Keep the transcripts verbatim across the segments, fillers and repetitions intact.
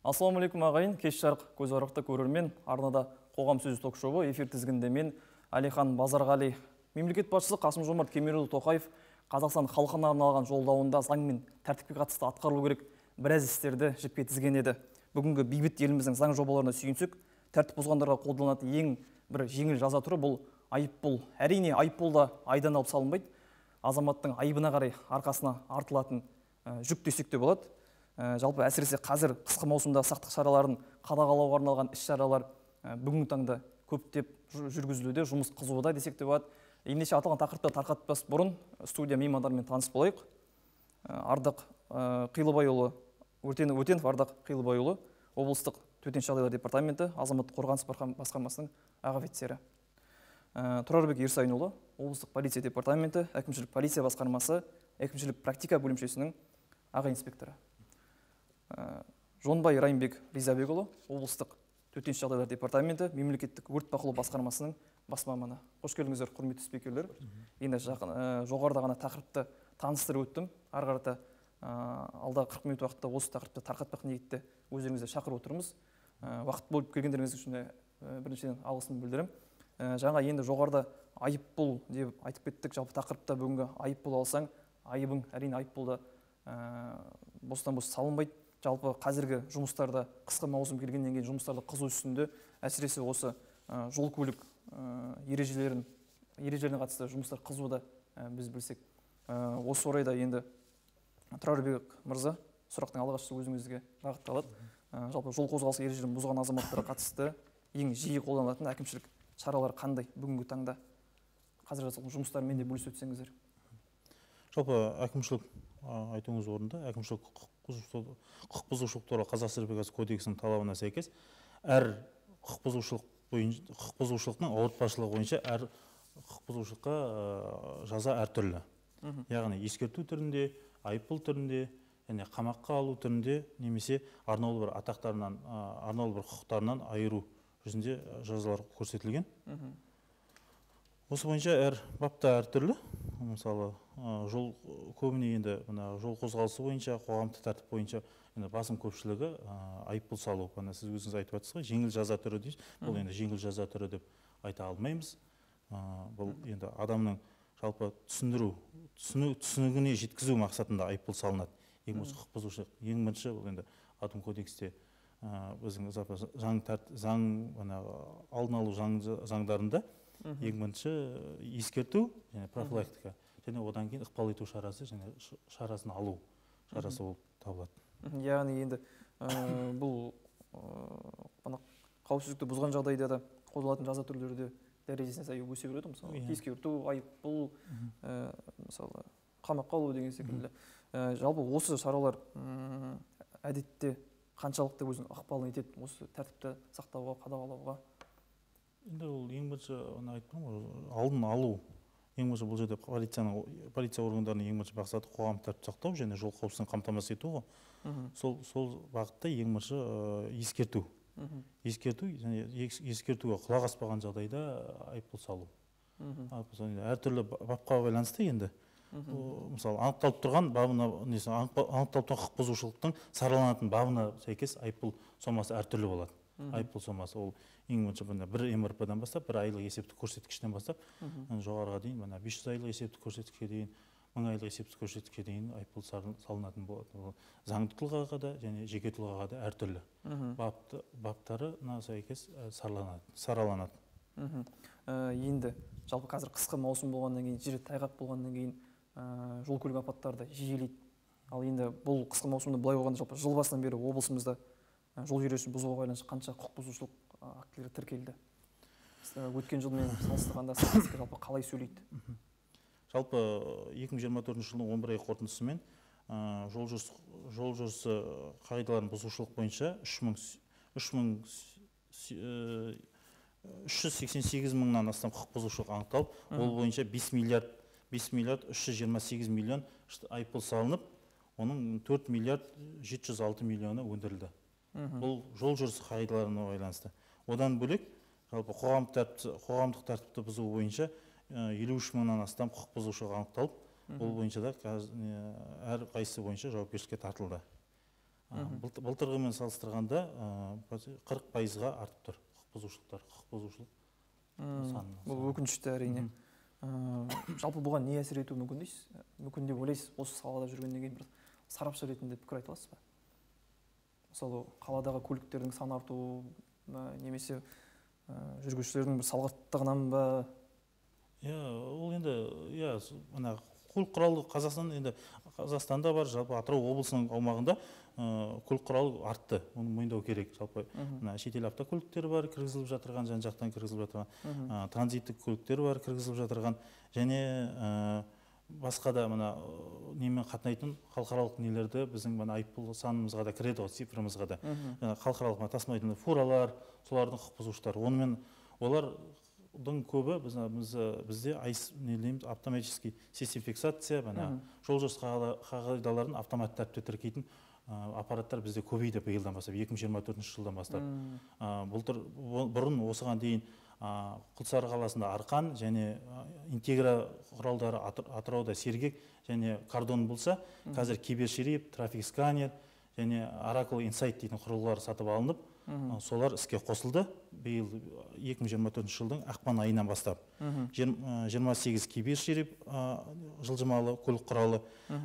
Ассалаумағалейкум ағайын, кеш жарық көз арықты көрермен, арнада қоғам сөзі ток-шоуы эфир тізгінде мен Әлихан Базарғали. Мемлекет басшысы Қасым-Жомарт Кемелұлы Тоқаев Қазақстан халқына арналған жолдауында заң мен тәртіпке қатысты атқарылу керек біраз істерді жіпке тізген еді. Бүгінгі бейбіт еліміздің заң жобаларына сүйенсек, тәртіп бұзғандарға қолданатын ең бір жеңіл жаза түрі бұл айыппұл. Әрине, айыппұл да айдан алып салынбайды. Азаматтың айыбына қарай арқасына артылатын жүк десек те болады. Жалпы әсіресе қазір қысқы маусымда сақтық шараларын қадағалауға арналған іс-шаралар бүгінгі таңда көптеп жүргізілуде, жұмыс қызуда десек те болады. Ендеше аталған тақырыпты тарқатпас бұрын студия меймандарымен таныс болайық. Ардақ Қилыбайұлы, Өтенов Ардақ Қилыбайұлы, облыстық төтенше жағдайлар департаменті, азаматтық қорғаныс басқармасының аға офицері. Тұрарбек Ерсайынұлы, облыстық полиция департаменті, әкімшілік полиция басқармасы, әкімшілік практика бөлімшесінің аға инспекторы. Жонбай Райымбек Ризабекұлы, облыстық төтенше жағдайлар департаменті, мемлекеттік өрт бақылау басқармасының бас маманы. Қош келдіңіздер, құрметті спикерлер. Енді жоғарыда ғана тақырыпты таныстырып өттім. Ары қарата алда қырық минут уақытта осы тақырыпты тарқатпақ ниетте өздеріңізді шақырып отырмыз. Уақыт болып келгендеріңіз үшін біріншіден алғысымды білдірем. Жаңа енді жоғарыда айыппұл деп айтып кеттік. Жалпы тақырыпта бүгінгі айыппұл алсаң, айыбың әрине айыппұлда бостан бос салынбайды. Жалпы қазіргі жұмыстарда қысқы маусым келгеннен кейін жұмыстарда қызу үстінде, әсіресе осы жол көлік ережелерін ережелеріне қатысты жұмыстар қызуда біз білсек. Осы орайда енді Тұрарбек мырза, сұрақтың алғашқысы өзіңізге бағытталады. Жалпы жол қозғалысы ережелерін бұзған азаматтарға қатысты ең жиі қолданылатын әкімшілік шаралар қандай бүгінгі таңда? Қазір жасалған жұмыстармен де бөлісіп өтсеңіздер. Жалпы әкімшілік айтуыңыз орында, әкімшілік құқық бұзушылық туралы Қазақстан Республикасы кодексінің талабына сәйкес әр құқық бұзушылық бойынша құқық бұзушылықтың ауыртпашылығы бойынша әр құқық бұзушылыққа жаза әртүрлі. Яғни ескерту түрінде, айыппұл түрінде, және қамаққа алу түрінде, немесе арнаулы бір атақтарынан, арнаулы бір құқықтарынан айыру жүзінде жазалар көрсетілген. Осы бойынша әр бапта әртүрлі. Мысалы, жол көбіне енді жол қозғалысы бойынша, қоғамдық тәртіп бойынша басым көпшілігі айыппұл салу. Сіз өзіңіз айтып жатсыз ғой, жеңіл жаза түрі дейсіз. Бұл енді жеңіл жаза түрі деп айта алмаймыз. Бұл енді адамның жалпы түсіндіру, түсінігіне жеткізу мақсатында айыппұл салынады. Ең осы құқық бұзушылық. Ең бірінші бұл енді атом кодексте біздің заң алдын алу заңдарында ең бірінші ескерту және профилактика, және одан кейін ықпал ету шарасы және шарасын алу шарасы болып табылады. Яғни енді бұл қауіпсіздікті бұзған жағдайда да қолданылатын жаза түрлері де дәрежесіне сай өсе береді. Мысалы, ескерту, айыппұл, мысалы, қамаққа алу деген секілді. Жалпы осы шаралар әдетте қаншалықты өзінің ықпалын етеді осы тәртіпті сақтауға, қадағалауға? Енді ол ең бірінші айттым ғой, алдын алу. Ең бірінші бұл жерде полиция органдарының ең бірінші мақсаты қоғамдық тәртіпті сақтау және жол қауіпсіздігін қамтамасыз ету ғой. Сол бағытта ең бірінші ескерту. Ескерту және ескертуге құлақ аспаған жағдайда айыппұл салу. Әртүрлі бапқа байланысты енді. Мысалы, анықталып тұрған бабына, анықталып тұрған құқық бұзушылықтың сараланатын бабына сәйкес айыппұл сомасы әртүрлі болады. Айыппұл сомасы ол ең бірінші бір эм эр пэ-дан бастап, бір айлық есептік көрсеткіштен бастап, жоғарыға дейін бес жүз айлық есептік көрсеткішке дейін, мың айлық есептік көрсеткішке дейін айыппұл салынатын болады. Заңды тұлғаға да және жеке тұлғаға да әртүрлі баптарына сәйкес сараланады. Енді жалпы қазір қысқы маусым болғаннан кейін, жері тайғақ болғаннан кейін жол көлік апаттары да жиілейді. Ал енді бұл қысқы маусымда былай болғанда жалпы жыл басынан бері облысымызда жол ережесін бұзуға байланысты қанша құқық бұзушылық актілері тіркелді? Өткен жылмен салыстырғанда статистика жалпы қалай сөйлейді? Жалпы екі мың жиырма төртінші жылдың он бір ай қорытындысымен жол жүрісі қағидаларын бұзушылық бойынша үш жүз сексен сегіз мыңнан астам құқық бұзушылық анықталып, ол бойынша бес миллиард үш жүз жиырма сегіз миллион айыппұл салынып, оның төрт миллиард жеті жүз алты миллионы өндірілді. Бұл жол жүрісі қағидаларына байланысты. Одан бөлек, жалпы қоғамдық тәртіпті бұзу бойынша елу үш мыңнан астам құқық бұзушылық анықталып, ол бойынша да әр қайсысы бойынша жауапкершілікке тартылды. Былтырғымен салыстырғанда қырық пайызға артып тұр құқық бұзушылықтар, құқық бұзушылық саны. Бұл өкінішті әрине. Жалпы бұған не әсер етуі мүмкін дейсіз? Мүмкін деп ойлайсыз, осы салада жүргеннен кейін бір сарапшы ретінде пікір айта аласыз ба? Мысалы, қаладағы көліктердің саны артуы немесе жүргізушілердің бір салғырттығынан ба? Иә, ол енді, иә, мына көлік құралы Қазақстан енді Қазақстанда бар, жалпы Атырау облысының аумағында көлік құралы артты. Оны мойындау керек. Жалпы мына шетел автокөліктері бар, кіргізіліп жатырған, жан-жақтан кіргізіліп жатырған, транзиттік көліктер бар, кіргізіліп жатырған, және басқа да мына немен қатынайтын халықаралық нелерді біздің мына айыппұл санымызға да кіреді, цифрымызға да. Халықаралық тасымайтын фуралар, солардың құқық бұзушылықтары. Онымен олар көбі бізде автоматический систем фиксация, жол жүріс қағидаларын автоматты тәртіпте тіркейтін аппараттар бізде көбейді биылдан бастап, екі мың жиырма төртінші жылдан бастап. Бұрын осыған дейін Құлсары қаласында Арқан және интегра құралдары Атырауда Сергек және Кардон болса, қазір кибершериф, трафик сканер және Oracle Insight дейтін құрылғылар сатып алынып, солар іске қосылды биыл екі мың жиырма төртінші жылдың ақпан айынан бастап. жиырма сегіз кибершериф жылжымалы көлік құралы,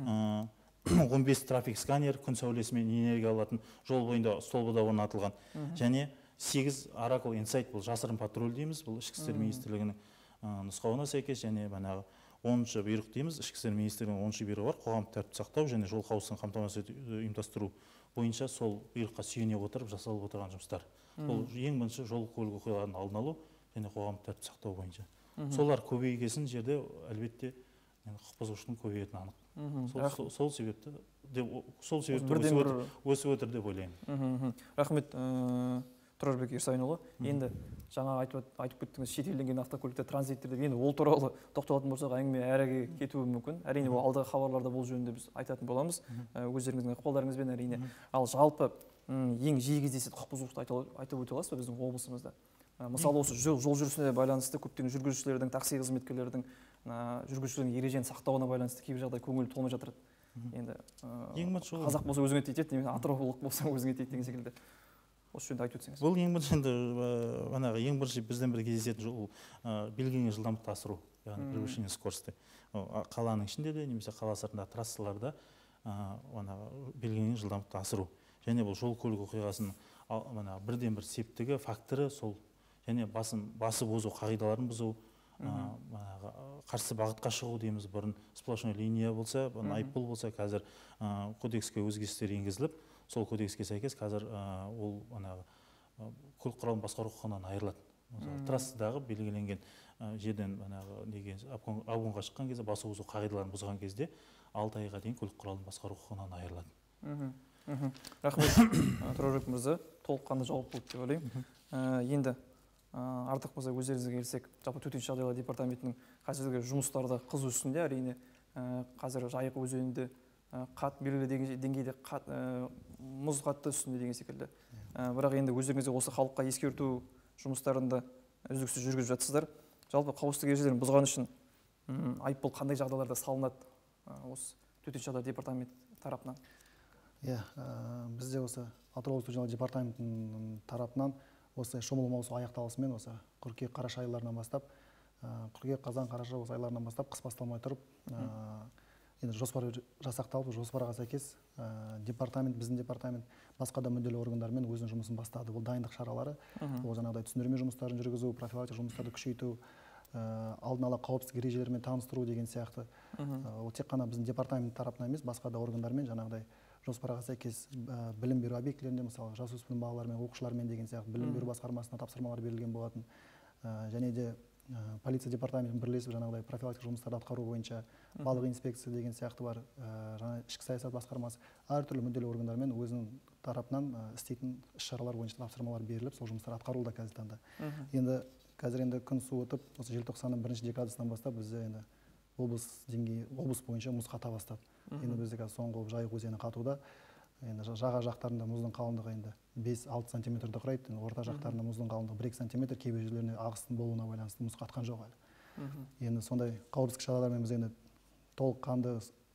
он бес трафик сканер күн сәулесімен энергия алатын жол бойында столбыда орнатылған, және сегіз Oracle Insight, бұл жасырын патруль дейміз, бұл ішкі істер министрлігінің нұсқауына сәйкес, және банағы оныншы бұйрық дейміз, ішкі істер министрлігінің оныншы бұйрығы бар, қоғамдық тәртіпті сақтау және жол қауіпсіздігін қамтамасыз ұйымдастыру бойынша сол бұйрыққа сүйене отырып жасалып отырған жұмыстар. Бұл ең бірінші жол көлік оқиғаларын алдын алу және қоғамдық тәртіпті сақтау бойынша. Солар көбейген жерде әлбетте құқық бұзушылықтың көбейетіні анық. Сол себепті сол себепті өсіп отыр деп ойлаймын. Рахмет, Тұрарбек Ерсайынұлы. Енді жаңа айтып кеттіңіз, шетелден автокөліктер, транзиттер деп, енді ол туралы тоқталатын болсақ, әңгіме әріге кетуі мүмкін. Әрине, ол алдағы хабарларда бұл жөнінде біз айтатын боламыз, өздеріңіздің ықпалдарыңызбен әрине. Ал жалпы ең жиі кездесетін құқық бұзушылықты айтып өте аласыз ба біздің облысымызда? Мысалы, осы жол жүрісіне байланысты көптеген жүргізушілердің, такси қызметкерлердің, жүргізушілердің ережені сақтауына байланысты кейбір жағдай көңілі толмай жатыр. Енді қазақ болса өзіңе тиеді, немесе атыраулық болса өзіңе тиеді деген секілді. Осы жөнінде айтып өтсеңіз. Бұл ең бірінші манағы ең бірінші бізден бір кездесетін жол белгіленген жылдамдықты асыру, яғни превышение скорости. Қаланың ішінде де немесе қала сыртындағы трассаларда белгіленген жылдамдықты асыру. Және бұл жол көлік оқиғасының бірден бір септігі, факторы сол. Және басып озу қағидаларын бұзу, қарсы бағытқа шығу дейміз, бұрын сплошной линия болса, айыппұл болса, қазір кодекске өзгерістер енгізіліп, сол кодекске сәйкес қазір ол көлік құралын басқару құқығынан айырылады. Трассадағы белгіленген жерден обгонға шыққан кезде, басып озу қағидаларын бұзған кезде алты айға дейін көлік құралын басқару құқығынан айырылады. Рахмет, Тұрарбек мырза, толыққанды жауап болды деп ойлаймын. Енді артық болса өздеріңізге келсек, жалпы төтенше жағдайлар департаментінің қазіргі жұмыстары қызу үстінде, әрине қазір Жайық өзенінде қат белгілі деңгейде мұз қатты үстінде деген секілді. Бірақ енді өздеріңізде осы халыққа ескерту жұмыстарында үздіксіз жүргізіп жатсыздар. Жалпы қауіпсіздік ережелерін бұзған үшін айыппұл қандай жағдайларда салынады осы төтенше жағдайлар департамент тарапынан? Иә, бізде осы Атырау төтенше жағдайлар департаментінің тарапынан осы шомылу маусымы аяқталысымен осы қыркүйек қараша айларынан бастап, қыркүйек қазан қараша осы айларынан бастап қыс басталмай тұрып, енді жоспар жасақталып, жоспарға сәйкес департамент, біздің департамент басқа да мүдделі органдармен өзінің жұмысын бастады. Бұл дайындық шаралары, ол жаңағыдай түсіндірме жұмыстарын жүргізу, профилактика жұмыстарды күшейту, алдын ала қауіпсіздік ережелерімен таныстыру деген сияқты. Ол тек қана біздің департамент тарапынан емес, басқа да органдармен жаңағыдай жоспарға сәйкес білім беру объектілерінде, мысалы жасөспірім балалармен, оқушылармен деген сияқты білім беру басқармасына тапсырмалар берілген болатын. Және де полиция департаментімен бірлесіп жаңағыдай профилактика жұмыстарды атқару бойынша балық инспекция деген сияқты бар, жаңа ішкі саясат басқармасы, әртүрлі мүдделі органдармен өзінің тарапынан істейтін іс-шаралар бойынша тапсырмалар беріліп, сол жұмыстар атқарылуда қазіргі таңда. Енді қазір енді күн суытып, осы желтоқсанның бірінші декадасынан бастап бізде енді облыс деңгейі, облыс бойынша мұз қата бастады. Енді бізде қазір соңғы Жайық өзені қатуда, енді жаға жақтарында мұздың қалыңдығы енді бес-алты сантиметрді құрайды, орта жақтарында мұздың қалыңдығы бір-екі сантиметр, кейбір жерлеріне ағыстың болуына байланысты мұз қатқан жоқ әлі. Енді сондай қауіпсіздік шаралармен біз енді толыққанды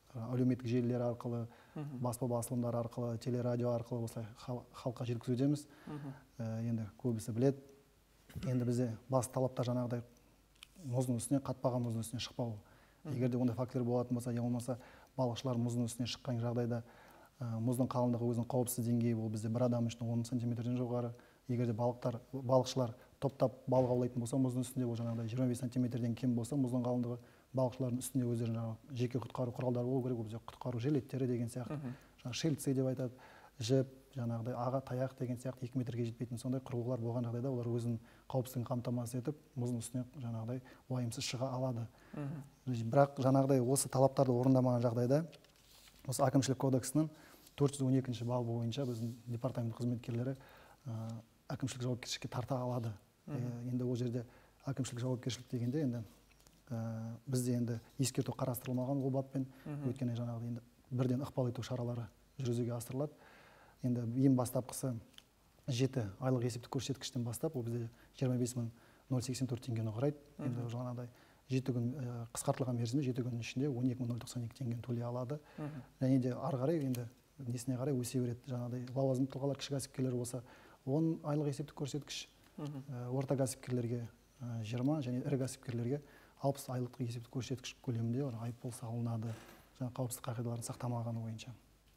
әлеуметтік желілер арқылы, баспа басылымдар арқылы, телерадио арқылы осылай халыққа жеткізудеміз. Енді көбісі білет. Енді бізде басты талаптар жаңағыдай мұздың үстіне, қатпаған мұздың үстіне шықпау. Егер де ондай фактілер болатын болса, не болмаса балықшылар мұздың үстіне шыққан жағдайда мұздың қалыңдығы өзінің қауіпсіз деңгейі, ол бізде бір адам үшін он сантиметрден жоғары. Егер де балықтар, балықшылар топтап балық аулайтын болса, мұздың үстінде ол жаңағыдай жиырма бес сантиметрден кем болса, мұздың қалыңдығы, балықшылардың үстінде өздерінің жаңағы жеке құтқару құралдары болу керек, ол бізде құтқару жилеттері деген сияқты, жаңағы шельцы деп айтады, жіп, жаңағыдай аға таяқ деген сияқты екі метрге жетпейтін сондай құрылғылар болған жағдайда олар өзінің қауіпсіздігін қамтамасыз етіп, мұздың үстіне жаңағыдай уайымсыз шыға алады. Бірақ жаңағыдай осы талаптарды орындамаған жағдайда, осы әкімшілік кодексінің төрт жүз он екінші бабы бойынша біздің департамент қызметкерлері әкімшілік жауапкершілікке тарта алады. Енді ол жерде әкімшілік жауапкершілік дегенде енді бізде енді ескерту қарастырылмаған ол баппен, өйткені жаңағыдай енді бірден ықпал ету шаралары жүргізуге асырылады. Енді ең бастапқысы жеті айлық есептік көрсеткіштен бастап, ол бізде жиырма бес мың нөл сексен төрт теңгені құрайды. Енді жаңағыдай жеті күн қысқартылған мерзімде жеті күннің ішінде он екі мың нөл тоқсан екі теңгені төлей алады. Және де ары қарай енді несіне қарай өсе береді. Жаңағыдай лауазымды тұлғалар, кіші кәсіпкерлер болса он айлық есептік көрсеткіш, орта кәсіпкерлерге жиырма және ірі кәсіпкерлерге алпыс айлық есептік көрсеткіш көлемінде айыппұл салынады. Жаңа қауіпсіздік қағидаларын сақтамағаны бойынша.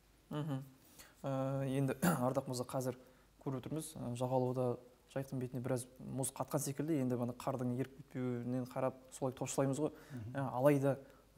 Енді Ардақ мырза, қазір көріп отырмыз, жағалауда жайықтың бетіне біраз мұз қатқан секілді, енді бана қардың еріп кетпеуінен қарап солай топшылаймыз ғой. Алайда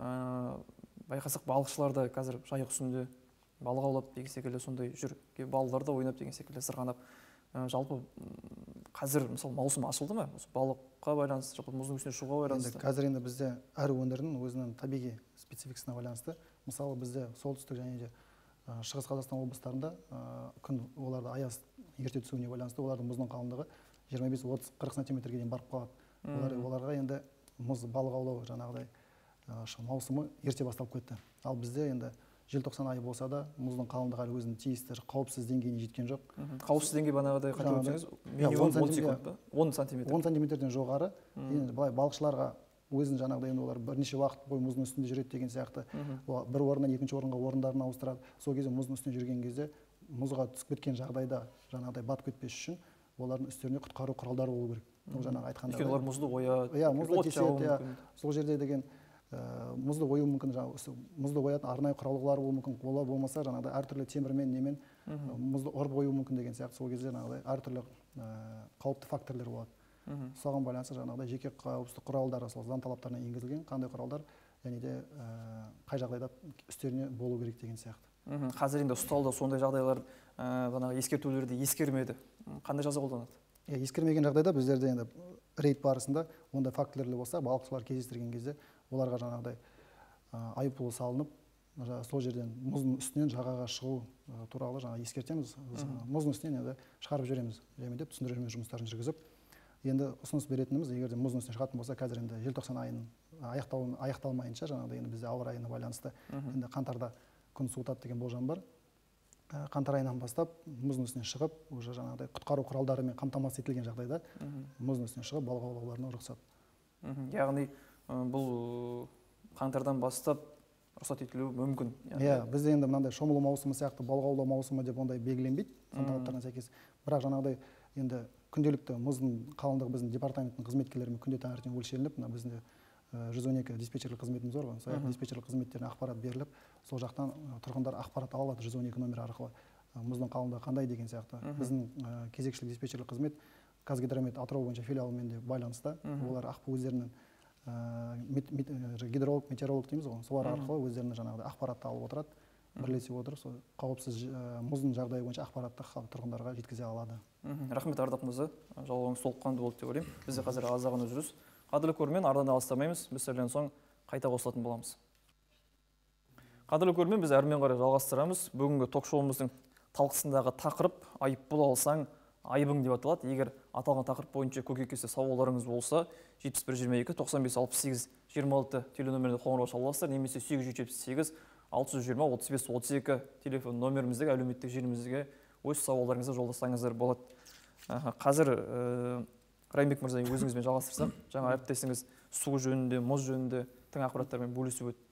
байқасақ балықшылар да қазір жайық үстінде балық аулап деген секілді сондай жүр, балалар да ойнап деген секілді сырғанап. Жалпы қазір мысалы маусым ашылды ма? Осы балыққа байланысты, жалпы мұздың үстіне шығуға байланысты. Қазір енді бізде әр өңірдің өзінің табиғи спецификасына байланысты. Мысалы бізде солтүстік және де Шығыс Қазақстан облыстарында күн оларды аяз ерте түсуіне байланысты олардың мұздың қалыңдығы жиырма бес отыз қырық сантиметрге дейін барып қалады. Олар оларға енді мұз балық аулау жаңағыдай маусымы ерте басталып кетті. Ал бізде енді желтоқсан айы болса да мұздың қалыңдығы әлі өзінің тиісті қауіпсіз деңгейіне жеткен жоқ. Қауіпсіз деңгей бағанағыдай қате өтсеңіз, минимум он секунд па? он сантиметр. он сантиметрден жоғары. Енді былай балықшыларға өзін жаңағыдай енді олар бірнеше уақыт бойы мұздың үстінде жүреді деген сияқты. Бір орыннан екінші орынға орындарын ауыстырады. Сол кезде мұздың үстінде жүрген кезде мұзға түсіп кеткен жағдайда жаңағыдай батып кетпес үшін олардың үстеріне құтқару құралдары болу керек. Ол жаңағы айтқандай. Өйткені олар мұзды ояды. Иә, мұзды теседі. Сол жерде деген мұзды ою мүмкін, мұзды оятын арнайы құралғылар болуы мүмкін, олар болмаса жаңағыдай әртүрлі темірмен немен мұзды ұрып ою мүмкін деген сияқты. Сол кезде жаңағыдай әртүрлі қауіпті факторлар болады. Соған байланысты жаңағыдай жеке қауіпсіздік құралдары сол заң талаптарына енгізілген, қандай құралдар және де қай жағдайда үстеріне болу керек деген сияқты. Қазір енді ұсталды сондай жағдайлар жаңағы ескертулерді ескермеді. Қандай жаза қолданады? Ескермеген жағдайда біздерде енді рейд барысында ондай фактілерлі болса, балықшылар кездестірген кезде оларға жаңағыдай айыппұл салынып, сол жерден мұздың үстінен жағаға шығу туралы жаңа ескертеміз. Мұздың үстінен енді шығарып жібереміз, және де түсіндірме жұмыстарын жүргізіп, енді ұсыныс беретініміз, егер де мұздың үстіне шығатын болса, қазір енді желтоқсан айының аяқталмайынша жаңағыдай енді бізде ауа райына байланысты енді қаңтарда күн суытады деген болжам бар. Қаңтар айынан бастап мұздың үстіне шығып, уже жаңағыдай құтқару құралдарымен қамтамасыз етілген жағдайда мұздың үстіне шығып балық аулауларына рұқсат. Яғни бұл қаңтардан бастап рұқсат етілуі мүмкін. Иә, бізде енді мынандай шомылу маусымы сияқты балық аулау маусымы деп ондай белгіленбейді, заң талаптарына сәйкес. Бірақ жаңағыдай енді күнделікті мұздың қалыңдығы біздің департаменттің қызметкерлерімен күнде таңертең өлшеніліп, мына біздің жүз он екі диспетчерлік қызметіміз бар ғой, сол диспетчерлік қызметтеріне ақпарат беріліп, сол жақтан тұрғындар ақпарат ала алады жүз он екі номер арқылы мұздың қалыңдығы қандай деген сияқты. Біздің кезекшілік диспетчерлік қызмет Қазгидромет Атырау бойынша филиалымен де байланыста, олар ақпы өздерінің гидролог, метеоролог дейміз ғой, солар арқылы өздерінің жаңағыдай ақпаратты алып отырады, бірлесе отырып, сол қауіпсіз мұздың жағдайы бойынша ақпаратты тұрғындарға жеткізе алады. Рахмет Ардақ мырза, жауабыңыз толыққанды болды деп ойлаймын. Бізде қазір аз ғана үзіліс. Қадірлі көрермен, арнадан алыстамаймыз, біз сәлден соң қайта қосылатын боламыз. Қадірлі көрермен, біз әрмен қарай жалғастырамыз. Бүгінгі ток-шоуымыздың талқысындағы тақырып айыппұл алсаң айыбың деп аталады. Егер аталған тақырып бойынша көкейкесті сауалдарыңыз болса, жетпіс бір жиырма екі тоқсан бес алпыс сегіз жиырма алты теленөміріне қоңырау шала аласыздар, немесе сегіз жүз жетпіс сегіз алты жүз жиырма отыз бес отыз екі телефон нөміріміздегі әлеуметтік желімізге өз сауалдарыңызды жолдасаңыздар болады. Қазір Райымбек мырза, өзіңізбен жалғастырсақ, жаңа әріптесіңіз су жөнінде, мұз жөнінде тың ақпараттармен бөлісіп өтті.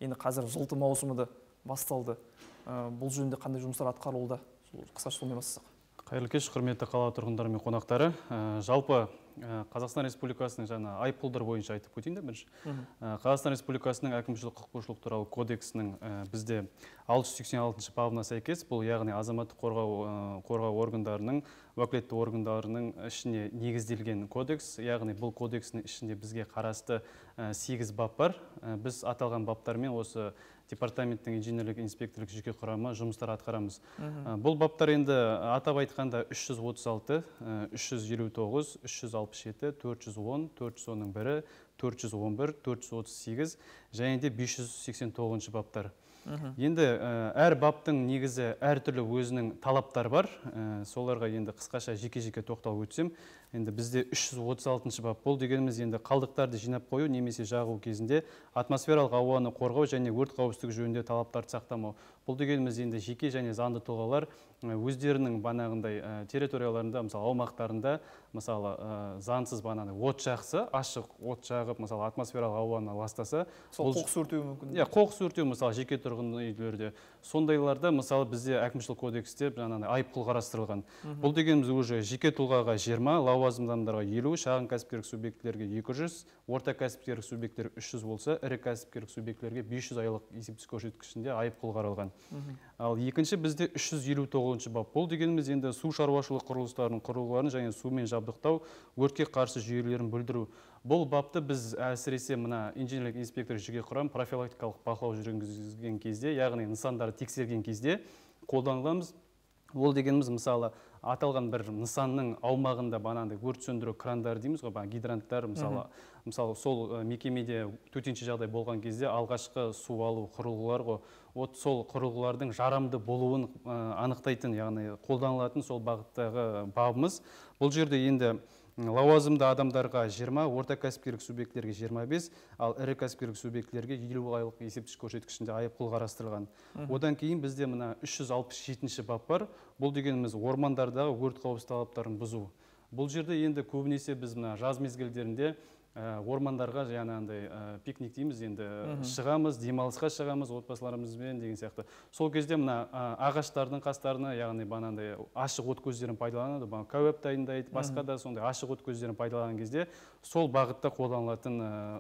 енді қазір жылыту маусымы да басталды. Бұл жөнінде қандай жұмыстар атқарылуда? Қысқаша сонымен бастасақ. Қайырлы кеш, құрметті қала тұрғындары мен қонақтары. Жалпы Қазақстан Республикасының жаңа айыппұлдар бойынша айтып өтейін де бірінші. Қазақстан Республикасының әкімшілік құқық бұзушылық туралы кодексінің бізде алты жүз сексен алтыншы бабына сәйкес, бұл яғни азаматтық қорғау қорғау органдарының, уәкілетті органдарының ішіне негізделген кодекс. Яғни бұл кодекстің ішінде бізге қарасты сегіз бап бар. Біз аталған баптармен осы департаменттің инженерлік инспекторлық жеке құрамы жұмыстар атқарамыз. Бұл баптар енді атап айтқанда үш жүз отыз алты, үш жүз елу тоғыз, үш жүз алпыс жеті, төрт жүз он, төрт жүз онның бірі, төрт жүз он бір, төрт жүз отыз сегіз және де бес жүз сексен тоғызыншы баптар. Енді әр баптың негізі әртүрлі өзінің талаптар бар. Соларға енді қысқаша жеке-жеке тоқталып өтсем, енді бізде үш жүз отыз алтыншы бап. Бұл дегеніміз енді қалдықтарды жинап қою немесе жағу кезінде атмосфералық ауаны қорғау және өрт қауіпсіздігі жөнінде талаптарды сақтамау. Бұл дегеніміз енді жеке және заңды тұлғалар өздерінің банағындай территорияларында, мысалы аумақтарында, мысалы заңсыз банағындай от жақсы, ашық от жағып, мысалы атмосфералық ауаны ластаса, сол қоқыс өртеуі мүмкін. Иә, қоқыс өртеу, мысалы жеке тұрғын үйлерде. Сондайларда, мысалы бізде әкімшілік кодексте жаңағыдай айыппұл қарастырылған. Бұл дегеніміз уже жеке тұлғаға жиырма, лауазымды адамдарға елу, шағын кәсіпкерлік субъектілерге екі жүз, орта кәсіпкерлік субъекттер үш жүз болса, ірі кәсіпкерлік субъектілерге бес жүз айлық есептік көрсеткішінде айыппұл қаралған. Ал екінші бізде үш жүз елу тоғызыншы бап. Бұл дегеніміз енді су шаруашылық құрылыстарының құрылғыларын және сумен жабдықтау, өртке қарсы жүйелерін бүлдіру. Бұл бапты біз әсіресе мына инженерлік инспектор жеке құрам профилактикалық бақылау жүргізген кезде, яғни нысандарды тексерген кезде қолданыламыз. Ол дегеніміз мысалы аталған бір нысанның аумағында банандай өрт сөндіру крандары дейміз ғой, гидранттар, мысалы, мысалы сол мекемеде төтенше жағдай болған кезде алғашқы су алу құрылғылар ғой, от сол құрылғылардың жарамды болуын анықтайтын, яғни қолданылатын сол бағыттағы бабымыз. Бұл жерде енді лауазымды адамдарға жиырма, орта кәсіпкерлік субъектілерге жиырма бес, ал ірі кәсіпкерлік субъектілерге елу айлық есептік көрсеткішінде айыппұл қарастырылған. Одан кейін бізде мына үш жүз алпыс жетінші бап бар. Бұл дегеніміз ормандардағы өрт қауіпсіздік талаптарын бұзу. Бұл жерде енді көбінесе біз мына жаз мезгілдерінде ормандарға жаңағындай пикник дейміз, енді шығамыз, демалысқа шығамыз отбасыларымызбен деген сияқты. Сол кезде мына ағаштардың қастарына, яғни банандай ашық от көздерін пайдаланады, кәуап дайындайды, басқа да сондай ашық от көздерін пайдаланған кезде сол бағытта қолданылатын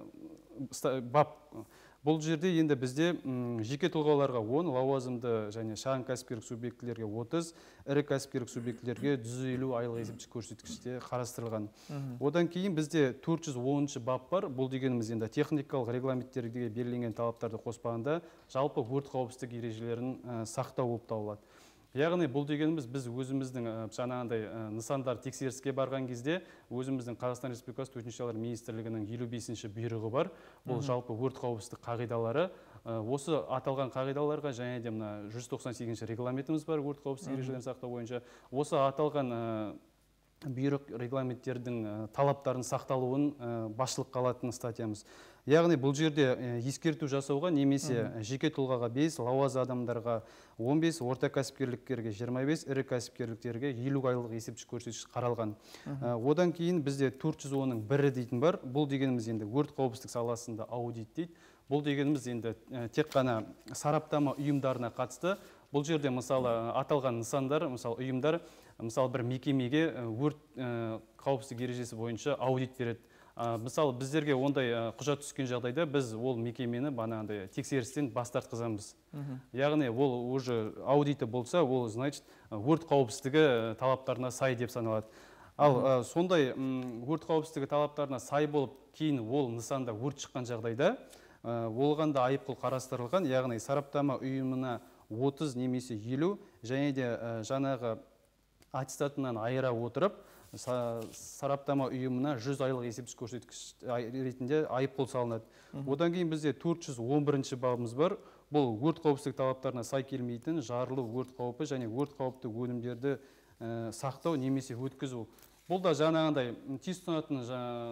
бап. Бұл жерде енді бізде жеке тұлғаларға он, лауазымды және шағын кәсіпкерлік субъектілерге отыз, ірі кәсіпкерлік субъектілерге жүз елу айлық есептік көрсеткіште қарастырылған. Одан кейін бізде төрт жүз оныншы бап бар. Бұл дегеніміз енді техникалық регламенттерге белгіленген талаптарды қоспағанда жалпы өрт қауіпсіздік ережелерін сақтау болып табылады. Яғни бұл дегеніміз біз өзіміздің жаңағындай нысандар тексеріске барған кезде өзіміздің Қазақстан Республикасы Төтенше жағдайлар министрлігінің елу бесінші бұйрығы бар. Бұл жалпы өрт қауіпсіздік қағидалары. Осы аталған қағидаларға және де мына жүз тоқсан сегізінші регламентіміз бар өрт қауіпсіздік ережелерін сақтау бойынша. Осы аталған бұйрық регламенттердің талаптарын сақталуын басшылыққа алатын статьямыз. Яғни бұл жерде ескерту жасауға немесе жеке тұлғаға бес, лауазымды адамдарға он бес, орта кәсіпкерліктерге жиырма бес, ірі кәсіпкерліктерге елу айлық есептік көрсеткіш қаралған. Одан кейін бізде төрт жүз онның бірі дейтін бар. Бұл дегеніміз енді өрт қауіпсіздік саласында аудит дейді. Бұл дегеніміз енді тек қана сараптама ұйымдарына қатысты. Бұл жерде мысалы аталған нысандар, мысалы ұйымдар, мысалы бір мекемеге өрт қауіпсіздік ережесі бойынша аудит береді. Мысалы біздерге ондай құжат түскен жағдайда біз ол мекемені банағындай тексерістен бас тартқызамыз. Яғни ол уже аудиті болса, ол значит өрт қауіпсіздігі талаптарына сай деп саналады. Ал сондай өрт қауіпсіздігі талаптарына сай болып, кейін ол нысанда өрт шыққан жағдайда олғанда айыппұл қарастырылған, яғни сараптама ұйымына отыз немесе елу және де жаңағы аттестатынан айыра отырып сараптама ұйымына жүз айлық есептік көрсеткіш ретінде айыппұл салынады. Одан кейін бізде төрт жүз он бірінші бабымыз бар. Бұл өрт қауіпсіздік талаптарына сай келмейтін жарылу, өрт қаупі және өрт қауіпті өнімдерді сақтау немесе өткізу. Бұл да жаңағындай тез тұтанатын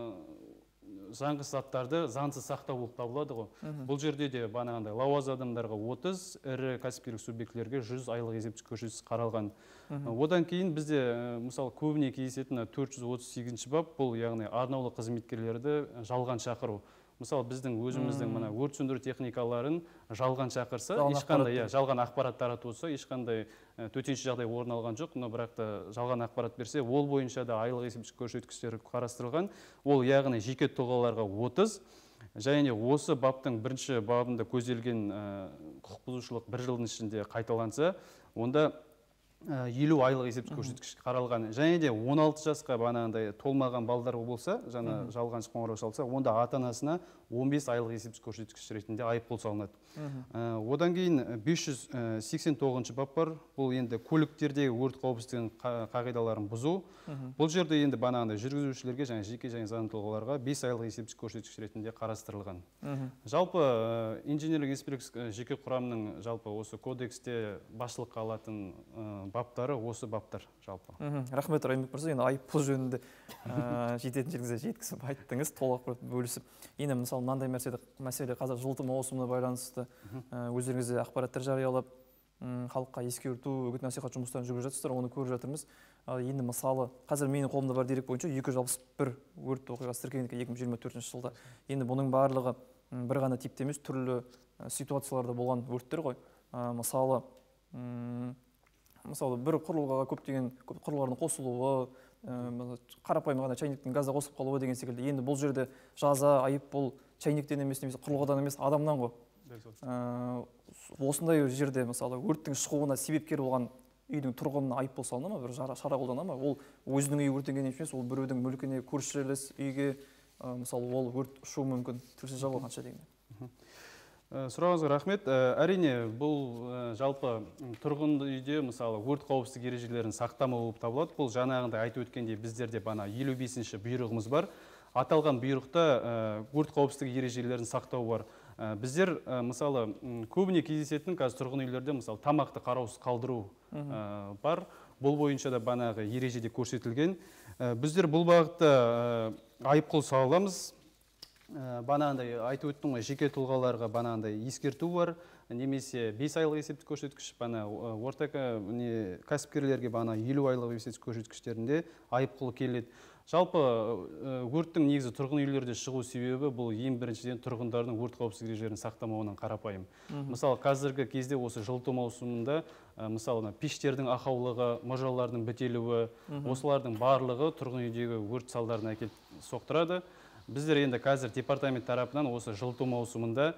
заңғыз заттарды заңсыз сақтау болып табылады ғой. Бұл жерде де банағындай лауазымды адамдарға отыз, ірі кәсіпкерлік субъектілерге жүз айлық есептік көрсеткіш қаралған. Одан кейін бізде мысалы көбіне кездесетін төрт жүз отыз сегізінші бап, бұл яғни арнаулы қызметкерлерді жалған шақыру. мысалы біздің өзіміздің мына өрт сөндіру техникаларын жалған шақырса, Жалған ешқандай ақпарат иә, жалған ақпарат таратылса, ешқандай ә, төтенше жағдай орын алған жоқ, но бірақ та жалған ақпарат берсе, ол бойынша да айлық есептік көрсеткіштері қарастырылған. Ол яғни жеке тұлғаларға отыз, және осы баптың бірінші бабында көзделген ә, құқық бұзушылық бір жылдың ішінде қайталанса, онда елу айлық есептік көрсеткіш қаралған. Және де он алты жасқа бағанағындай толмаған балдар болса, жаңа жалған қоңырау шалса, онда ата-анасына он бес айлық есептік көрсеткіш ретінде айыппұл салынады. Одан кейін бес жүз сексен тоғызыншы бап бар. Бұл енді көліктердегі өрт қауіпсіздігінің қағидаларын бұзу. Бұл жерде енді бағанағындай жүргізушілерге және жеке және заңды тұлғаларға бес айлық есептік көрсеткіш ретінде қарастырылған. Жалпы инженерлік инспекция жеке құрамның жалпы осы кодексте басшылыққа алатын баптары осы баптар жалпы. Рахмет, Райымбек мырза. Енді айыппұл жөнінде жететін жеріңізде жеткізіп айттыңыз, толық бөлісіп. Енді мысалы мынандай мәселе қазір жылыту маусымына байланысты өздеріңізде ақпараттар жариялап, халыққа ескерту, үгіт насихат жұмыстарын жүргізіп жатырсыздар, оны көріп жатырмыз. Енді мысалы қазір менің қолымда бар дерек бойынша екі жүз алпыс бір өрт оқиғасы тіркелген екі мың жиырма төртінші жылда. Енді бұның барлығы бір ғана типте емес, түрлі ситуацияларда болған өрттер ғой. Мысалы Мысалы, бір құрылғыға көптеген құрылғылардың қосылуы, қарапайым ғана чайниктің газда қосып қалуы деген секілді. Енді бұл жерде жаза, айыппұл чайниктен емес, немесе құрылғыдан емес, адамнан ғой. Осындай жерде мысалы өрттің шығуына себепкер болған үйдің тұрғынына айыппұл салына ма, бір шара қолдана ма? Ол өзінің үйі өртенген емес, ол біреудің мүлкіне, көршілес үйге, мысалы, ол өрт ұшуы мүмкін. Тілсіз жауы қанша деген. Сұрағыңызға рахмет. Әрине, бұл жалпы тұрғын үйде мысалы өрт қауіпсіздік ережелерін сақтамау болып табылады. Бұл жаңағындай айтып өткенде біздерде бана елу бесінші бұйрығымыз бар. Аталған бұйрықта өрт қауіпсіздік ережелерін сақтау бар. Біздер мысалы көбіне кездесетін қазір тұрғын үйлерде мысалы тамақты қараусыз қалдыру бар. Бұл бойынша да банағы ережеде көрсетілген. Біздер бұл бағытта айыппұл саламыз. Банағындай айтып өттім ғой, жеке тұлғаларға банағындай ескерту бар, немесе бес айлық есептік көрсеткіш, бана орта кәсіпкерлерге бана елу айлық есептік көрсеткіштерінде айыппұл келеді. Жалпы өрттің негізі тұрғын үйлерде шығу себебі бұл ең біріншіден тұрғындардың өрт қауіпсіздік ережелерін сақтамауынан қарапайым. Мысалы қазіргі кезде осы жылыту маусымында мысалы пештердің ақаулығы, мұржалардың бітелуі, осылардың барлығы тұрғын үйдегі өрт салдарына әкеліп соқтырады. Біздер енді қазір департамент тарапынан осы жылыту маусымында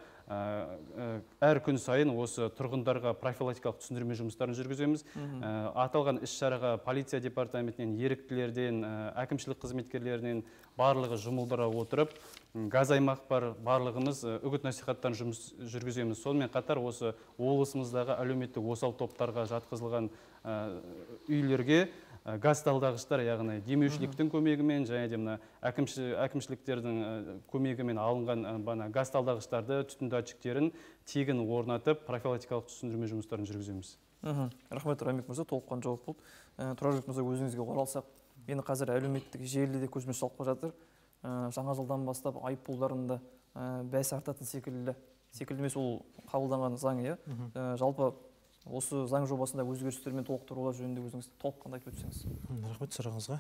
әр күн сайын осы тұрғындарға профилактикалық түсіндірме жұмыстарын жүргіземіз. Аталған іс-шараға полиция департаментінен, еріктілерден, әкімшілік қызметкерлерінен барлығы жұмылдыра отырып, газ аймақ бар, барлығымыз үгіт насихаттарын жұмыс жүргіземіз. Сонымен қатар осы облысымыздағы әлеуметтік осал топтарға жатқызылған үйлерге газ талдағыштар, яғни демеушіліктің көмегімен және де мына әкімшіліктердің көмегімен алынған бана газ талдағыштарды, түтін датчиктерін тегін орнатып, профилактикалық түсіндірме жұмыстарын жүргіземіз. Рахмет, Райымбек мырза, толыққан жауап болды. Тұрарбек мырза, өзіңізге оралсақ, енді қазір әлеуметтік желіде көзіміз шалып жатыр. Жаңа жылдан бастап айыппұлдарында бәс артатын секілді, секілді емес, ол қабылданған заң, иә. Жалпы осы заң жобасында өзгерістер мен толықтырулар жөнінде өзіңіз толыққанды айтып өтсеңіз. Рахмет сұрағыңызға.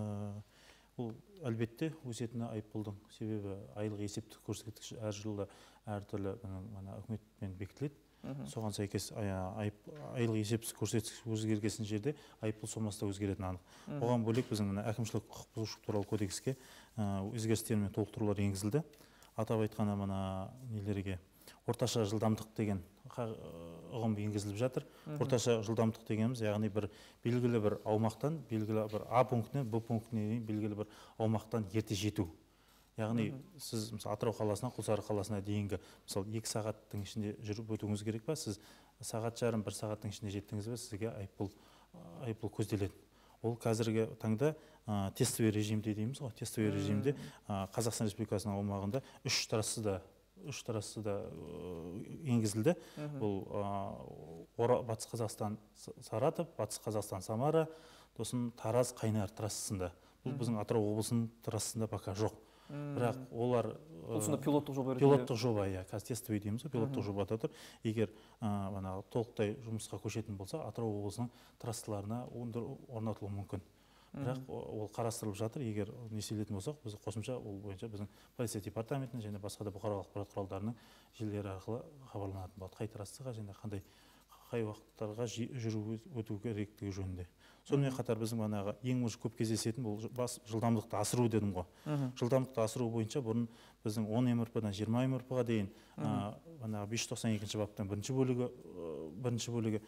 Бұл әлбетте өсетін айыппұлдың себебі айлық есептік көрсеткіш әр жылда әртүрлі үкіметпен бекітіледі. Соған сәйкес айлық есептік көрсеткіш өзгерген жерде айыппұл сомасы да өзгеретіні анық. Оған бөлек біздің әкімшілік құқық бұзушылық туралы кодекске өзгерістер мен толықтырулар енгізілді. Атап айтқанда мына нелерге орташа жылдамдық деген ұғым енгізіліп жатыр. Орташа жылдамдық дегеніміз, яғни бір белгілі бір аумақтан, белгілі бір А пунктінен Б пунктіне дейін белгілі бір аумақтан ерте жету. Яғни сіз мысалы Атырау қаласынан Құлсары қаласына дейінгі мысалы екі сағаттың ішінде жүріп өтуіңіз керек па, сіз сағат жарым бір сағаттың ішінде жеттіңіз бе, сізге айыппұл айыппұл көзделеді. Ол қазіргі таңда тестовый режимде дейміз ғой, тестовый режимде Қазақстан Республикасының аумағында үш трассада үш трассада енгізілді. Бұл Батыс Қазақстан Саратов, Батыс Қазақстан Самара, сосын Тараз Қайнар трассасында. Бұл біздің Атырау облысының трассасында пока жоқ. Бірақ олар пилоттық жоба пилоттық жоба, иә, қазір тестовый дейміз, пилоттық жобада тұр. Егер толықтай жұмысқа көшетін болса, Атырау облысының трассаларына орнатылуы мүмкін. бірақ ол қарастырылып жатыр. Егер несиелетін болсақ, біз қосымша ол бойынша біздің полиция департаментінің және басқа да бұқаралық ақпарат құралдарының желілері арқылы хабарланатын болады. Қай трассаға және қандай қай уақыттарға жүру өту керектігі жөнінде. Сонымен қатар біздің манағы ең көп кездесетін бұл бас жылдамдықты асыру дедім ғой. Жылдамдықты асыру бойынша бұрын біздің он эм эр пэ-дан жиырма эм эр пэ-ға дейін манағы бес жүз тоқсан екінші баптың бірінші бөлігі бірінші бөлігі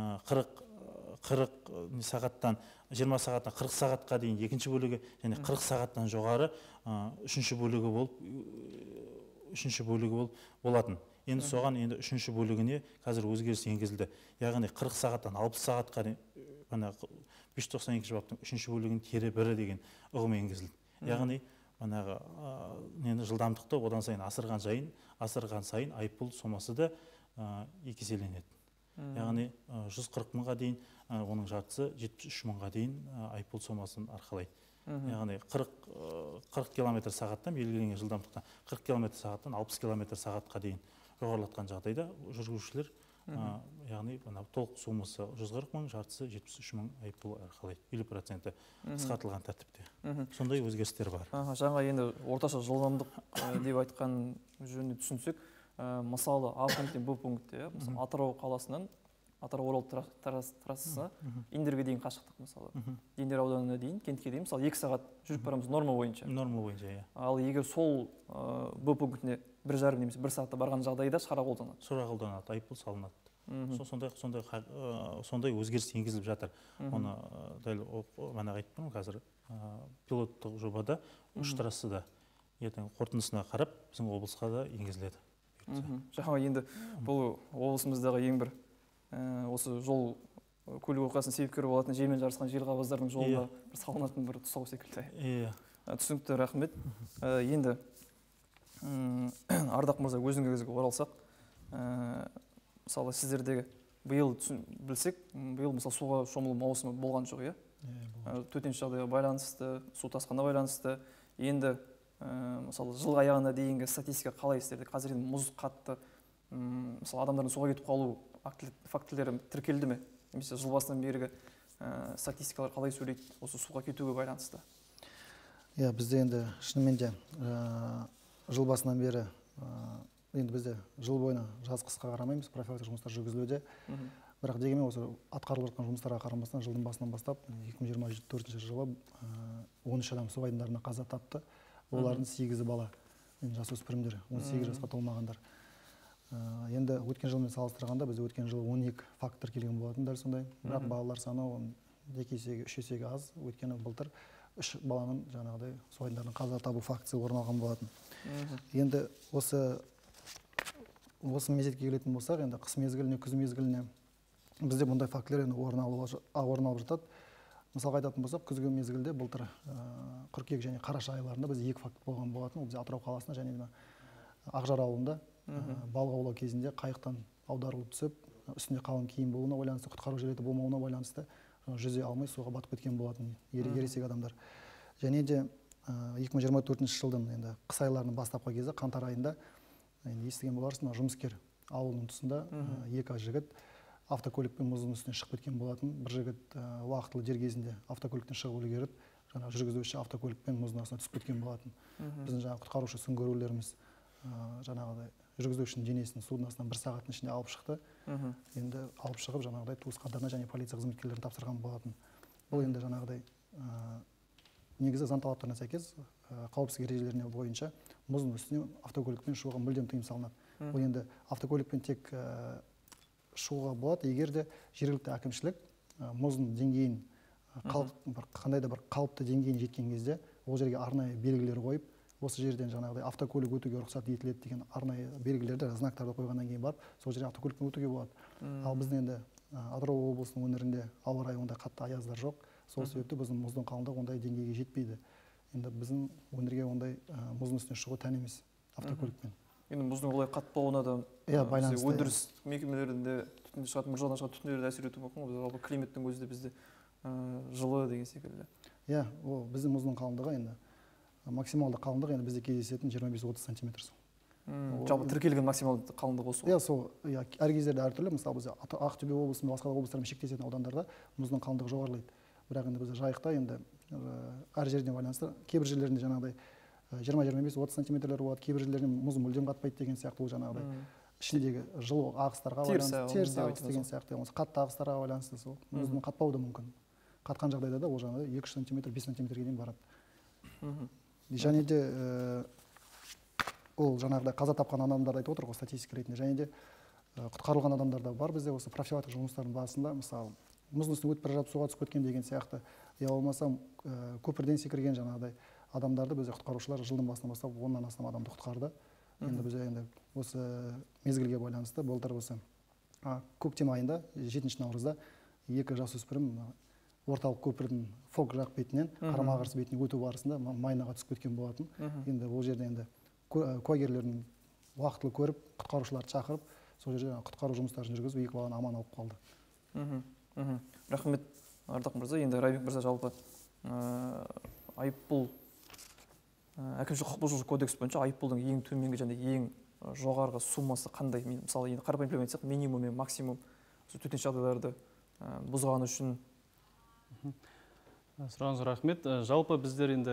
қырық сағаттан жиырма сағаттан қырық сағатқа дейін екінші бөлігі және қырық сағаттан жоғары үшінші бөлігі болып үшінші бөлігі болып болатын. Енді соған енді үшінші бөлігіне қазір өзгеріс енгізілді. Яғни қырық сағаттан алпыс сағатқа дейін бес жүз тоқсан екінші баптың үшінші бөлігін тері бірі деген ұғым енгізілді. Яғни манағы нені жылдамдықты одан сайын асырған сайын асырған сайын айыппұл сомасы да екі еселенеді. Яғни жүз қырық мыңға дейін оның жартысы жетпіс үш мыңға дейін айыппұл сомасын арқалайды. Яғни қырық километр сағаттан белгіленген жылдамдықтан қырық километр сағаттан алпыс километр сағатқа дейін жоғарылатқан жағдайда жүргізушілер яғни толық сомасы жүз қырық мың, жартысы жетпіс үш мың айыппұл арқалайды. елу проценті қысқартылған тәртіпте. Сондай өзгерістер бар. Жаңа енді орташа жылдамдық деп айтқан жөнінде түсінсек, мысалы А пункттен Б пунктте, мысалы Атырау қаласынан Атырау Орал трассасына Индерге дейін қашықтық, мысалы Индер ауданына дейін, кентке дейін, мысалы екі сағат жүріп барамыз норма бойынша. Норма бойынша, иә. Ал егер сол Б пунктіне бір жарым немесе бір сағатта барған жағдайда шара қолданады. Шара қолданады, айыппұл салынады. Сондай сондай сондай өзгеріс енгізіліп жатыр. Оны дәл манағы айттым қазір пилоттық жобада үш трассада ертең қорытындысына қарап біздің облысқа да енгізіледі. Жаңа енді бұл облысымыздағы ең бір осы жол көлік оқиғасының себепкері болатын желмен жарысқан желғабыздардың жолына бір салынатын бір тұсау секілді. Иә. Түсінікті, рахмет. Енді Ардақ мырза, өзіңізге оралсақ, мысалы сіздердегі биыл білсек, биыл мысалы суға шомылу маусымы болған жоқ, иә? Төтенше жағдайға байланысты, су тасқынына байланысты. Енді мысалы жыл аяғына дейінгі статистика қалай істерді? Қазір енді мұз қатты, мысалы адамдардың суға кетіп қалу фактілері тіркелді ме? Немесе жыл басынан бергі статистикалар қалай сөйлейді осы суға кетуге байланысты? Иә, бізде енді шынымен де жыл басынан бері енді бізде жыл бойына жаз қысқа қарамаймыз, профилактика жұмыстар жүргізілуде. Бірақ дегенмен осы атқарылып жатқан жұмыстарға қарамастан жылдың басынан бастап екі мың жиырма төртінші жылы он үш адам су айдындарында қаза тапты. Олардың сегізі бала, жасөспірімдер, он сегіз жасқа толмағандар. Енді өткен жылмен салыстырғанда біз өткен жылы он екі факт тіркелген болатын дәл сондай. Бірақ балалар саны екі есеге, үш есеге аз. Өйткені былтыр үш баланың жаңағыдай су айдындарында қаза табу фактісі орын алған болатын. Енді осы осы мезетке келетін болсақ, енді қыс мезгіліне, күз мезгіліне бізде бұндай фактілер енді орын алып жатады. Мысалға айтатын болсақ, күзгі мезгілде былтыр қыркүйек және қараша айларында біз екі факт болған болатын. Ол бізде Атырау қаласында және Ақжар ауылында балық аулау кезінде қайықтан аударылып түсіп, үстінде қалың киім болуына байланысты, құтқару жилеті болмауына байланысты жүзе алмай суға батып кеткен болатын ересек адамдар. Және де екі мың жиырма төртінші жылдың енді қыс айларының бастапқы кезі қаңтар айында естіген боларсың, жұмыскер ауылының тұсында екі жігіт автокөлікпен мұздың үстіне шығып кеткен болатын. Бір жігіт уақытылы дер кезінде автокөліктен шығып үлгеріп, жаңа жүргізуші автокөлікпен мұздың астына түсіп кеткен болатын. Біздің жаңа құтқарушы сүңгуірлеріміз жаңағыдай жүргізушінің денесін судың астынан бір сағаттың ішінде алып шықты. Енді алып шығып жаңағыдай туысқандарына және полиция қызметкерлеріне тапсырған болатын. Бұл енді жаңағыдай негізі заң талаптарына сәйкес қауіпсіздік ережелеріне бойынша мұздың үстіне автокөлікпен шығуға мүлдем тыйым салынады. Бұл енді автокөлікпен тек шығуға болады, егер де жергілікті әкімшілік мұздың деңгейін қандай да бір қалыпты деңгейіне жеткен кезде ол жерге арнайы белгілер қойып, осы жерден жаңағыдай автокөлік өтуге рұқсат етіледі деген арнайы белгілерді, знактарды қойғаннан кейін барып, сол жерде автокөлікпен өтуге болады. Ал біздің енді Атырау облысының өңірінде ауа райы ондай қатты аяздар жоқ. Сол себепті біздің мұздың қалыңдығы ондай деңгейге жетпейді. Енді біздің өңірге ондай мұздың үстіне шығу тән емес автокөлікпен. Енді мұздың олай қатты болуына да өндіріс мекемелерінде түтін шығатын, бір жағынан шығатын түтіндер әсер етуі мүмкін ғой. Жалпы климаттың өзі де бізде жылы деген секілді. Иә, ол біздің мұздың қалыңдығы енді максималды қалыңдығы енді бізде кездесетін жиырма бес отыз сантиметр. Жалпы тіркелген максималды қалыңдығы осы ғой. Иә, сол әр кездерде әртүрлі. Мысалы бізде Ақтөбе облысында, басқа да облыстармен шектесетін аудандарда мұздың қалыңдығы жоғарылайды. бірақ енді біз жайықта енді әр жеріне байланысты кейбір жерлерінде жаңағыдай жиырма жиырма бес отыз сантиметрлер болады, кейбір жерлерде мұз мүлдем қатпайды деген сияқты, ол жаңағыдай ішіндегі жылу ағыстарға байланысты, теріс ағыс деген сияқты, қатты ағыстарға байланысты сол мұздың қатпауы да мүмкін. Қатқан жағдайда да ол жаңағыдай екі үш сантиметр бес сантиметрге дейін барады. Және де ол жаңағыдай қаза тапқан адамдарды айтып отыр ғой статистика ретінде, және де құтқарылған адамдар да бар бізде осы профилактика жұмыстардың барысында, мысалы мұздың үстіне өтіп бара жатып суға түсіп кеткен деген сияқты, я болмаса көпірден секірген жаңағыдай адамдарды бізде құтқарушылар жылдың басынан бастап оннан астам адамды құтқарды. Енді бізде енді осы мезгілге байланысты былтыр осы көктем айында жетінші наурызда екі жасөспірім орталық көпірдің фок жақ бетінен қарама қарсы бетіне өту барысында майнаға түсіп кеткен болатын. Енді ол жерде енді куәгерлердің уақытылы көріп, құтқарушыларды шақырып, сол жерде құтқару жұмыстарын жүргізіп, екі баланы аман алып қалды. Рахмет, Ардақ мырза. Енді Райбек мырза, жалпы айыппұл әкімшілік құқық бұзушылық кодекс бойынша айыппұлдың ең төменгі және ең жоғарғы суммасы қандай? Мысалы, енді қарапайым тілмен айтсақ, минимум мен максимум төтенше жағдайларды бұзғаны үшін. Сұрағыңызға рахмет. Жалпы біздер енді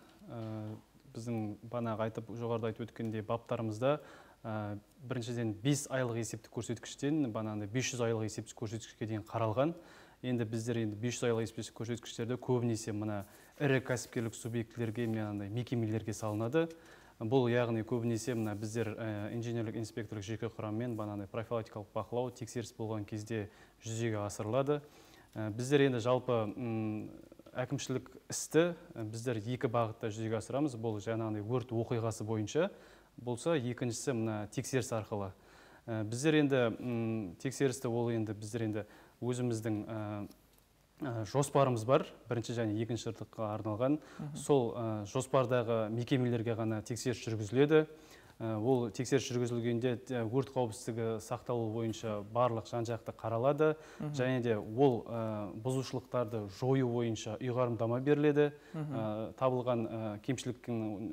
біздің банағы айтып жоғарыда айтып өткендей баптарымызда біріншіден бес айлық есептік көрсеткіштен банағындай бес жүз айлық есептік көрсеткішке дейін қаралған. Енді біздер енді бес жүз айлық есептік көрсеткіштерді көбінесе мына ірі кәсіпкерлік субъектілерге, мекемелерге салынады. Бұл яғни көбінесе мына біздер инженерлік инспекторлық жеке құраммен банағындай профилактикалық бақылау, тексеріс болған кезде жүзеге асырылады. Біздер енді жалпы әкімшілік істі біздер екі бағытта жүзеге асырамыз. Бұл жаңағындай өрт оқиғасы бойынша болса, екіншісі мына тексеріс арқылы. Біздер енді тексерісті ол енді біздер енді өзіміздің жоспарымыз бар, бірінші және екінші жылдыққа арналған. Сол жоспардағы мекемелерге ғана тексеріс жүргізіледі. Ол тексеріс жүргізілгенде өрт қауіпсіздігі сақталуы бойынша барлық жан-жақты қаралады, және де ол бұзушылықтарды жою бойынша ұйғарымдама беріледі. Табылған кемшіліктің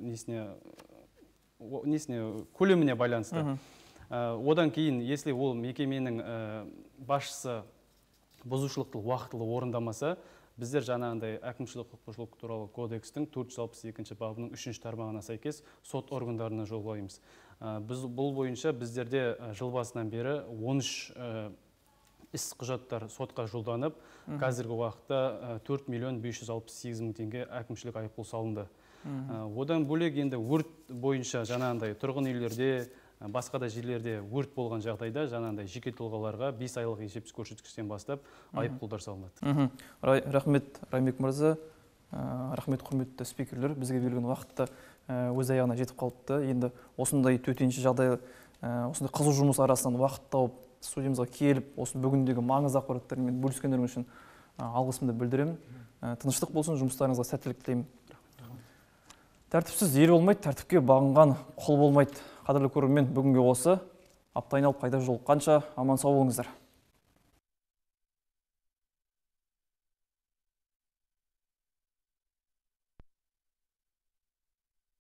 несіне көлеміне байланысты. Одан кейін, если ол мекеменің басшысы бұзушылықты уақытылы орындамаса, біздер жаңағындай әкімшілік құқық бұзушылық туралы кодекстің төрт жүз алпыс екінші бабының үшінші тармағына сәйкес сот органдарына жолдаймыз. Біз бұл бойынша біздерде жыл басынан бері он үш іс құжаттар сотқа жолданып, қазіргі уақытта төрт миллион бес жүз алпыс сегіз мың теңге әкімшілік айыппұл салынды. Одан бөлек енді өрт бойынша жаңағындай тұрғын үйлерде, басқа да жерлерде өрт болған жағдайда жаңағындай жеке тұлғаларға бес айлық есептік көрсеткіштен бастап айыппұлдар салынады. Рахмет, Райбек мырза. Рахмет, құрметті спикерлер. Бізге берілген уақытта өз аяғына жетіп қалыпты. Енді осындай төтенше жағдай, осындай қызу жұмыс арасынан уақыт тауып студиямызға келіп, осы бүгіндегі маңызды ақпараттармен бөліскендерің үшін алғысымды білдіремін. Тыныштық болсын, жұмыстарыңызға сәттілік тілеймін. Тәртіпсіз ел болмайды, тәртіпке бағынған құл болмайды. Қадірлі көрермен, бүгінге осы. Апта айналып қайта жолыққанша аман сау болыңыздар.